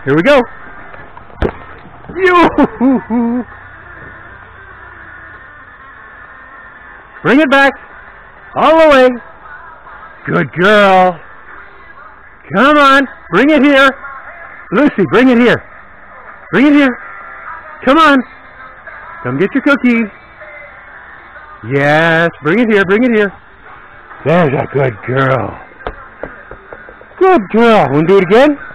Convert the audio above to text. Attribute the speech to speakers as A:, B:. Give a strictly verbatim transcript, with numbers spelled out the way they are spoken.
A: Here we go. Yoo-hoo-hoo. Bring it back. All the way. Good girl. Come on. Bring it here. Lucy, bring it here. Bring it here. Come on. Come get your cookies. Yes, bring it here, bring it here. There's a good girl. Good girl. Want to do it again?